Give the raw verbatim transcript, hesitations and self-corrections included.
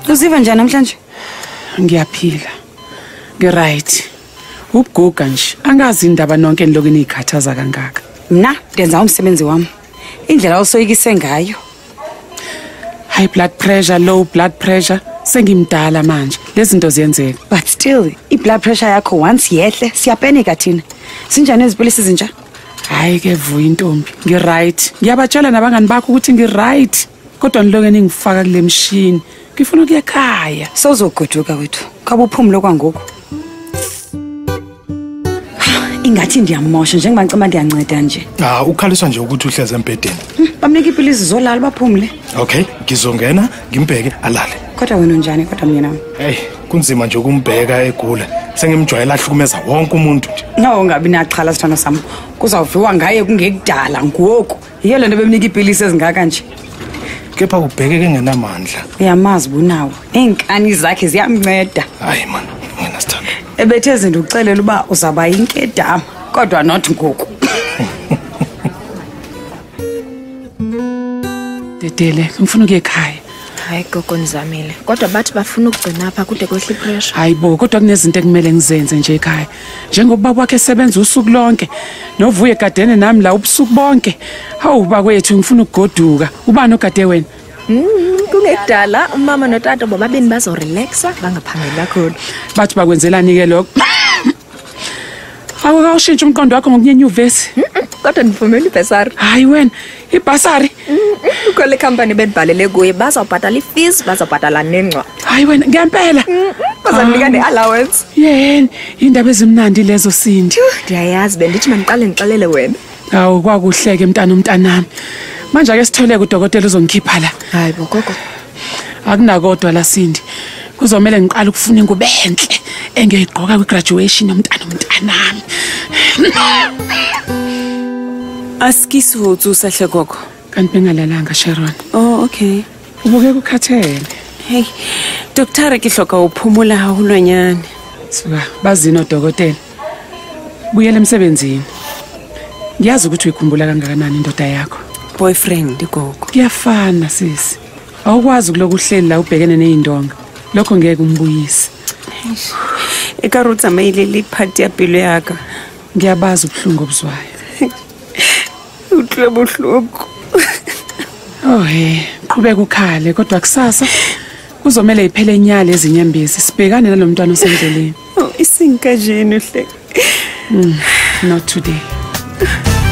Uziva njani namhlanje? Ngiyaphila. Ngiright. Ubuguga nje. Angazi indaba nonke eniloko nikhathaza kangaka. Mina ndenza umsebenzi wami. Indlela osoyikise ngayo. High blood pressure, low blood pressure. Sengimdala manje. Lezi zinto ziyenzeka. But still, i-blood pressure yakho once yehle, siyapanika thina. Sinjani izipilisi zinja? Hayi ke vuya intombi. Ngiright. Ngiyabatshela nabangani bakho ukuthi ngiright. Kodwa niloko ningifaka kule machine. Ngifuna ukuya ekhaya. Sozogoduka wethu. Kabe uphumule kwangoku. Ingathi ndiyamosha njengoba ngicema ndiyanceda nje. Ah, ukhaliswa nje ukuthi uhleze empedeni. Bamnika ipilisi zolala baphumule. Okay, ngizongena ngimbheke alale. Kodwa wena unjani kodwa mina nami? Hey, kunzima nje ukumbheka egula. Sengimjwayela ahlukumeza wonke umuntu nje. No, ungabi naqhala sithando sami. Kuzawuviwa ngaye kungekudala ngoku. Yiyo lento bemnika ipilisi ezingaka nje. Kepha ubhekeke ngenamandla. Uyamazi bunawo. Inkani zakhe ziyamnceda. Hayi man, mina sithando. Ebethe izinto ucelela uba uzaba inkedama kodwa not ngoku. Dedele, ngifuna ukuya ekhaya. Hayi gogo nizamile. Kodwa bathi bafuna ukugcina apha kude kwehle pressure. Hayibo, kodwa kunezinto ekumele ngizenze nje ekhaya. Njengoba wakhe esebenza usuku lonke, novuye egadene nami la ubusuku bonke. Hawu bakwethu ngifuna ukugoduka. Ubani ogade wena? Mm, kungekudala umama notata bobabini bazo relaxa bangaphangela kakhulu. Bathi bakwenzelani ke lokho? Hawu kawushintsha umqondo wakho ngokunyenyuvesi. Kodwa nifumene ibhasari. Hayi wena, ibhasari. Ukole company bedibhalele kuye bazawubhatala ifees, bazawubhatala nencwa. Hayi wena, ngempela. Bazanika ne-allowance. Yeni, indaba ezimnandi lezo Sindi. Ndiyayazi bendithi mandiqale ngixelele wena. Hawu kwakuhleke mntana umntanami. Manje ake sithole kudokotela uzongikhipha la. Hayi bo gogo. Akunakodwa la Sindi. Kuzomela ngiqala ukufuna ingubo enhle engeyigqoka kwi-graduation yomntana umntanami. Askisi hotsu sahle gogo. Kanti bengalalanga Sharon. Oh, okay. Ubuke ukhathele. Hey, doctor ke hloka uphumula hahulwanyane. Suka, bazina odokotela. Buyela emsebenzini. Ngiyazi ukuthi uyikhumbula kangakanani indoda yakho. Boyfriend gogo. Kuyafana sisi. Awukwazi ukuloku uhleli la ubhekene nezindonga. Lokho ngeke umbuyise. Eka rutsa maile le party ya pelo yaka. Ngiyabaza ubuhlungu obuzwayo. Utle buhlungu. Oh hey, qhubeka ukhale kodwa kusasa kuzomela iphele inyale ezinyembezi sibhekane nalomntwana osendleleni. Oh, isinka jeni hle. Mm, not today.